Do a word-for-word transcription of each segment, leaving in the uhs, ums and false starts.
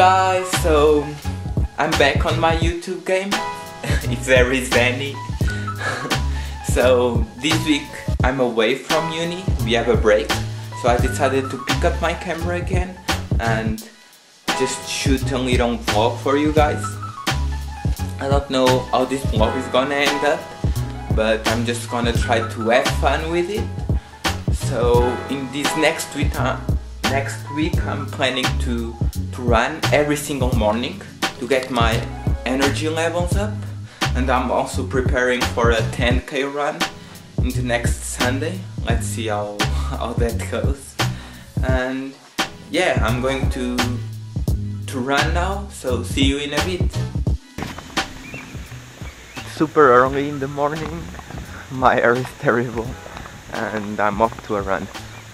guys, so I'm back on my YouTube game. It's very zany. So this week I'm away from uni, we have a break, so I decided to pick up my camera again and just shoot a little vlog for you guys. I don't know how this vlog is gonna end up, but I'm just gonna try to have fun with it. So in this next week, uh, next week I'm planning to, to run every single morning to get my energy levels up, and I'm also preparing for a ten K run in the next Sunday. Let's see how, how that goes. And yeah, I'm going to, to run now, so see you in a bit. Super early in the morning, my hair is terrible, and I'm off to a run.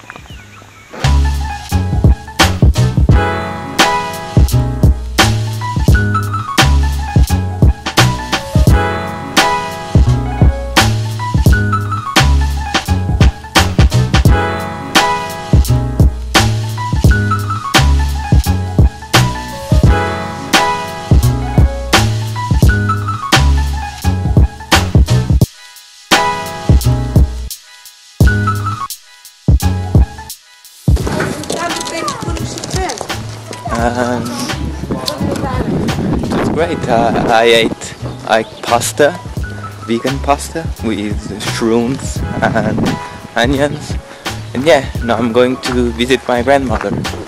Um, it's great. Uh, I ate like pasta, vegan pasta with shrooms and onions, and yeah, now I'm going to visit my grandmother.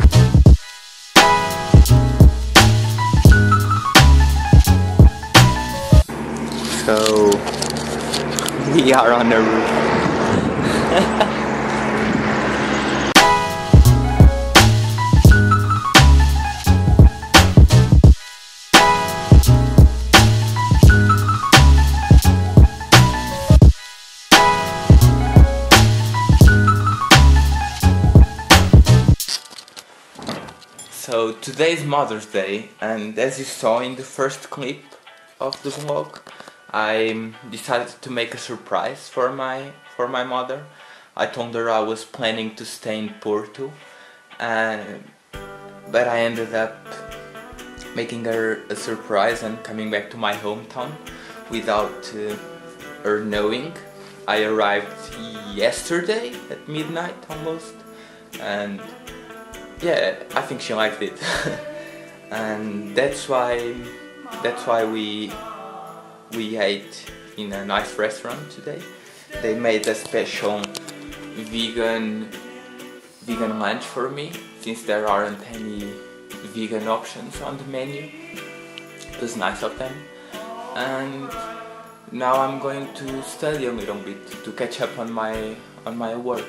So we are on the roof. So today's Mother's Day, and as you saw in the first clip of the vlog, I decided to make a surprise for my for my mother. I told her I was planning to stay in Porto, and but I ended up making her a surprise and coming back to my hometown without uh, her knowing. I arrived yesterday at midnight almost, and yeah, I think she liked it. And that's why that's why we we ate in a nice restaurant today. They made a special vegan vegan lunch for me, since there aren't any vegan options on the menu. It was nice of them. And now I'm going to study a little bit to catch up on my on my work.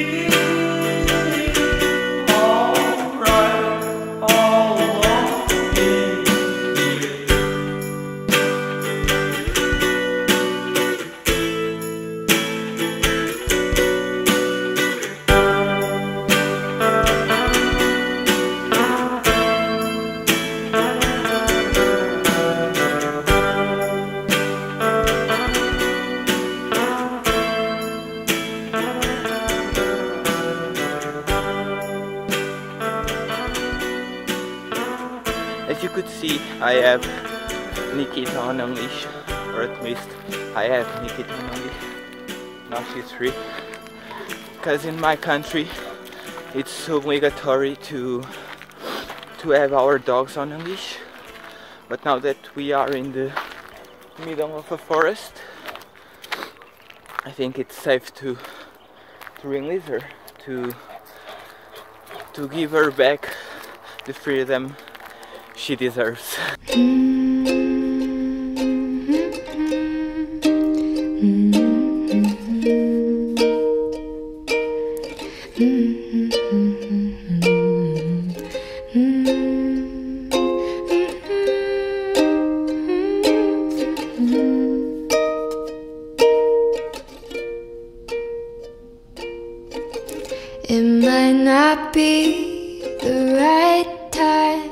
As you could see, I have Nikita on a leash, or at least I have Nikita on a leash. Now she's free. Because in my country, it's obligatory to to have our dogs on a leash. But now that we are in the middle of a forest, I think it's safe to to release her, to to give her back the freedom she deserves. It might not be the right time,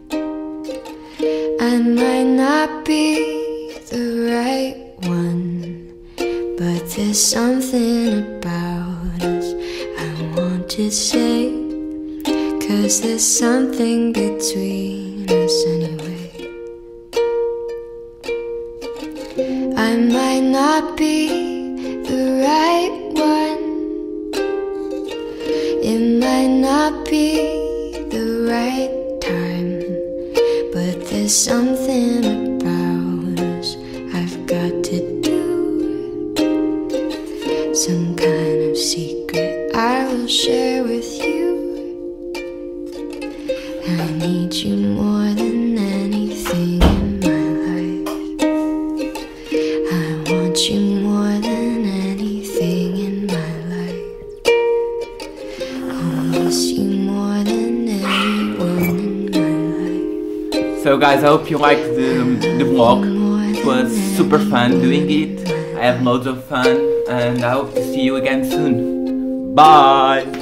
I might not be the right one, but there's something about us I want to say, 'cause there's something between us anyway. I might not be the right one, it might not be the right time, but there's something about us I've got to do, some kind of secret I will share with you. I need you more than anything in my life. I want you more than anything in my life. I'll miss you more than anyone in my life. So guys, I hope you liked the, the vlog. It was super fun doing it. I have loads of fun and I hope to see you again soon. Bye!